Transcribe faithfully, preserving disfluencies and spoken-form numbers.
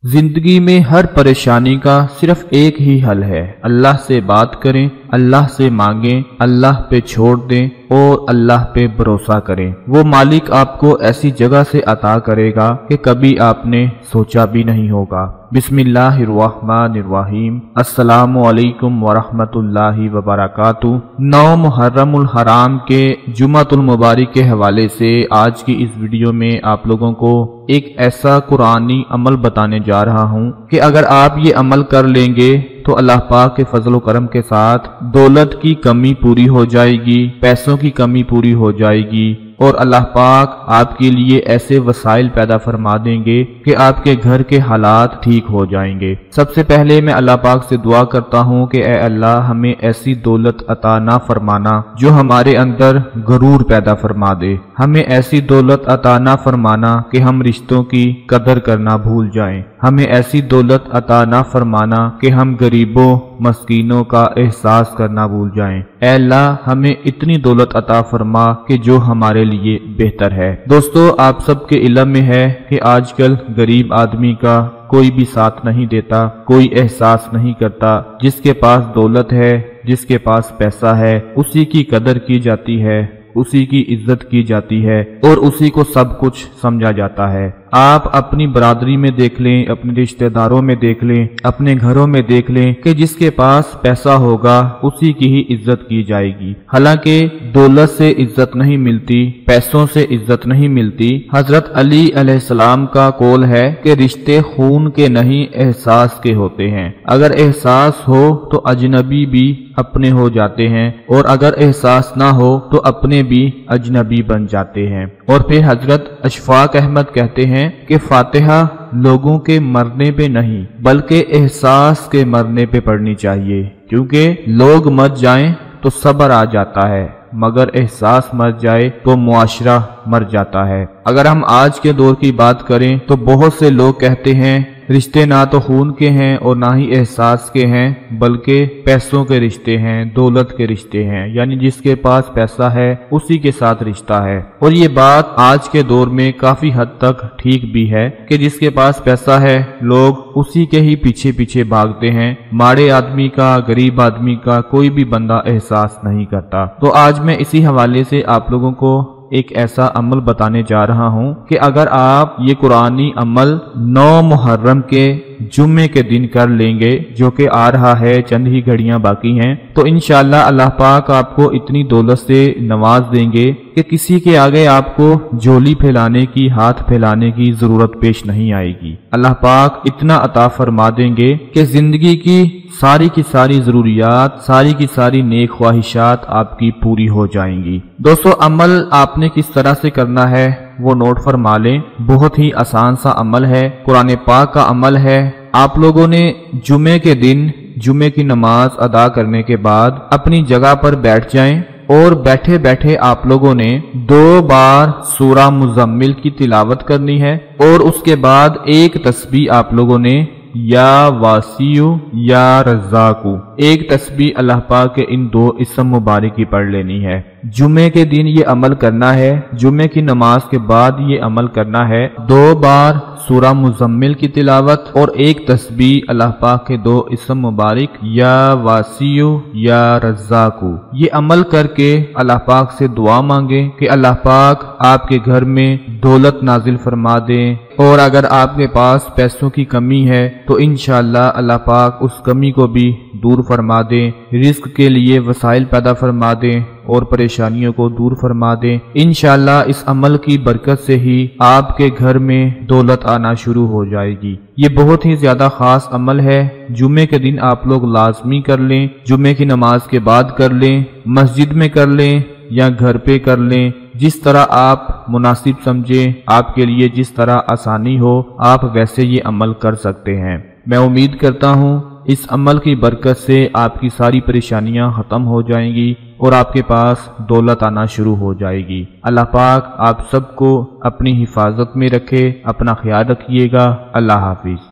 जिंदगी में हर परेशानी का सिर्फ एक ही हल है। अल्लाह से बात करें, अल्लाह से मांगें, अल्लाह पे छोड़ दें और अल्लाह पे भरोसा करें। वो मालिक आपको ऐसी जगह से अता करेगा कि कभी आपने सोचा भी नहीं होगा। बिस्मिल्लाहिर्रहमानिर्रहीम। अस्सलामु अलैकुम वरहमतुल्लाहि वबरकातुहू। नौ मुहर्रमुल हराम के जुमातुल मुबारक के हवाले से आज की इस वीडियो में आप लोगों को एक ऐसा कुरानी अमल बताने जा रहा हूँ कि अगर आप ये अमल कर लेंगे तो अल्लाह पाक के फजल करम के साथ दौलत की कमी पूरी हो जाएगी, पैसों की कमी पूरी हो जाएगी और अल्लाह पाक आपके लिए ऐसे वसाइल पैदा फरमा देंगे कि आपके घर के हालात ठीक हो जाएंगे। सबसे पहले मैं अल्लाह पाक से दुआ करता हूँ कि ए अल्लाह हमें ऐसी दौलत अता ना फरमाना जो हमारे अंदर गरूर पैदा फरमा दे। हमें ऐसी दौलत अता ना फरमाना कि हम रिश्तों की कदर करना भूल जाएं। हमें ऐसी दौलत अता ना फरमाना कि हम गरीबों मस्कीनों का एहसास करना भूल जाएं। ऐ अल्लाह हमें इतनी दौलत अता फरमा कि जो हमारे लिए बेहतर है। दोस्तों, आप सबके इल्म में है कि आजकल गरीब आदमी का कोई भी साथ नहीं देता, कोई एहसास नहीं करता। जिसके पास दौलत है, जिसके पास पैसा है, उसी की कदर की जाती है, उसी की इज्जत की जाती है और उसी को सब कुछ समझा जाता है। आप अपनी बरादरी में देख लें, अपने रिश्तेदारों में देख लें, अपने घरों में देख लें कि जिसके पास पैसा होगा उसी की ही इज्जत की जाएगी। हालांकि दौलत से इज्जत नहीं मिलती, पैसों से इज्जत नहीं मिलती। हजरत अली अलैहिस्सलाम का कौल है कि रिश्ते खून के नहीं एहसास के होते हैं। अगर एहसास हो तो अजनबी भी अपने हो जाते हैं और अगर एहसास ना हो तो अपने भी अजनबी बन जाते हैं। और फिर हजरत अशफाक अहमद कहते हैं कि फातिहा लोगों के मरने पे नहीं बल्कि एहसास के मरने पे पढ़नी चाहिए, क्योंकि लोग मर जाएं तो सब्र आ जाता है मगर एहसास मर जाए तो मुआशरा मर जाता है। अगर हम आज के दौर की बात करें तो बहुत से लोग कहते हैं रिश्ते ना तो खून के हैं और ना ही एहसास के हैं बल्कि पैसों के रिश्ते हैं, दौलत के रिश्ते हैं, यानी जिसके पास पैसा है उसी के साथ रिश्ता है। और ये बात आज के दौर में काफी हद तक ठीक भी है कि जिसके पास पैसा है लोग उसी के ही पीछे पीछे भागते हैं। माड़े आदमी का, गरीब आदमी का कोई भी बंदा एहसास नहीं करता। तो आज मैं इसी हवाले से आप लोगों को एक ऐसा अमल बताने जा रहा हूं कि अगर आप ये कुरानी अमल नौ मुहर्रम के जुम्मे के दिन कर लेंगे, जो कि आ रहा है, चंद ही घड़ियां बाकी हैं, तो इंशाअल्लाह अल्लाह पाक आपको इतनी दौलत से नवाज देंगे कि किसी के आगे आपको झोली फैलाने की, हाथ फैलाने की जरूरत पेश नहीं आएगी। अल्लाह पाक इतना अता फरमा देंगे कि जिंदगी की सारी की सारी जरूरियात, सारी की सारी नेक ख्वाहिशात आपकी पूरी हो जाएंगी। दोस्तों, अमल आपने किस तरह से करना है वो नोट फरमा लें। बहुत ही आसान सा अमल है, कुरान पाक का अमल है। आप लोगों ने जुमे के दिन जुमे की नमाज अदा करने के बाद अपनी जगह पर बैठ जाएं और बैठे बैठे आप लोगों ने दो बार सूरा मुज़म्मिल की तिलावत करनी है और उसके बाद एक तस्बीह आप लोगों ने या वासियु या रज़्ज़ाकु, एक तस्बीह अल्लाह पाक के इन दो इस्म मुबारक की पढ़ लेनी है। जुमे के दिन ये अमल करना है, जुमे की नमाज के बाद ये अमल करना है। दो बार सूरा मुज़म्मिल की तिलावत और एक तस्बीह अल्लाह पाक के दो इस्म मुबारक या वासियु या रज़्ज़ाकु। ये अमल करके अल्लाह पाक से दुआ मांगे कि अल्लाह पाक आपके घर में दौलत नाजिल फरमा दे और अगर आपके पास पैसों की कमी है तो इंशाअल्लाह अल्लाह पाक उस कमी को भी दूर फरमा दे, रिस्क के लिए वसाइल पैदा फरमा दे और परेशानियों को दूर फरमा दे। इंशाअल्लाह इस अमल की बरकत से ही आपके घर में दौलत आना शुरू हो जाएगी। ये बहुत ही ज्यादा खास अमल है। जुमे के दिन आप लोग लाजमी कर लें, जुमे की नमाज के बाद कर लें, मस्जिद में कर लें या घर पे कर लें, जिस तरह आप मुनासिब समझें, आपके लिए जिस तरह आसानी हो आप वैसे ये अमल कर सकते हैं। मैं उम्मीद करता हूँ इस अमल की बरकत से आपकी सारी परेशानियां खत्म हो जाएंगी और आपके पास दौलत आना शुरू हो जाएगी। अल्लाह पाक आप सबको अपनी हिफाजत में रखे। अपना ख्याल रखिएगा। अल्लाह हाफिज।